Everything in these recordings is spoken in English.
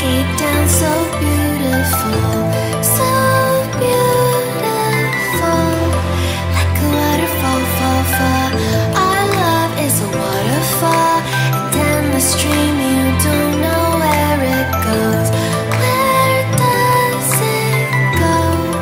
cascade down, so beautiful, so beautiful. Like a waterfall, fall, fall. Our love is a waterfall, an endless stream, you don't know where it goes. Where does it go?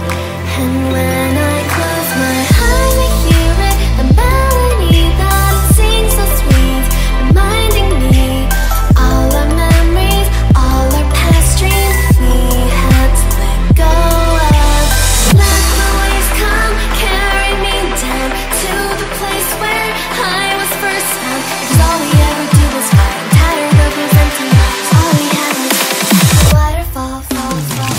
And when I close my eyes, I hear it, the melody that it sings so sweet, reminding me all our memories, all our past dreams we had to let go of. Let the waves come, carry me down to the place where I was first found. Because all we ever do is fight. I'm tired of those empty lives. All we have is waterfall, fall, fall.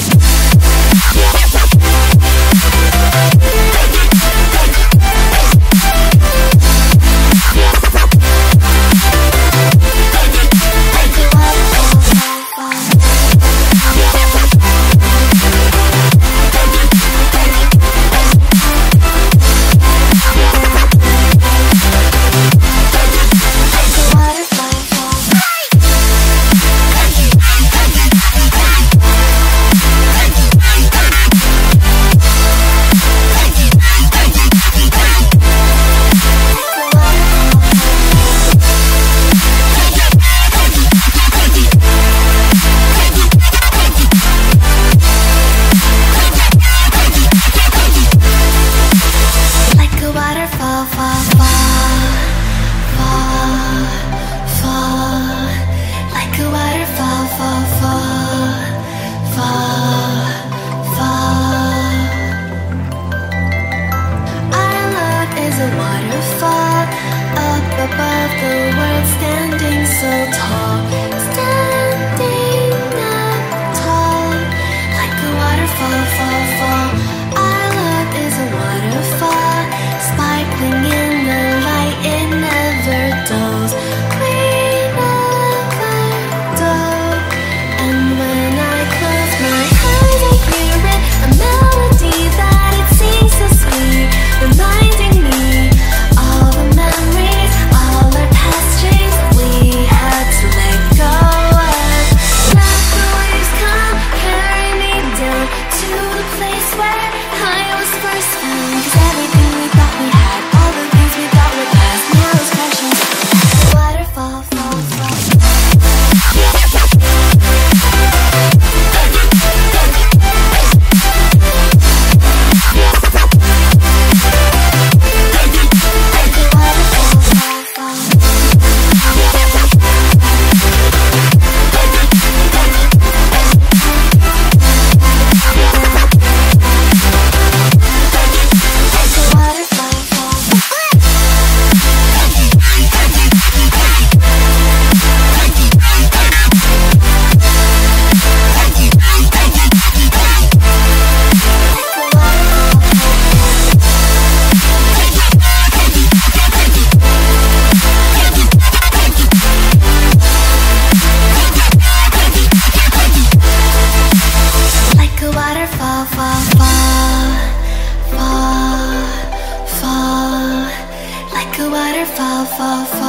Fall, fall, fall.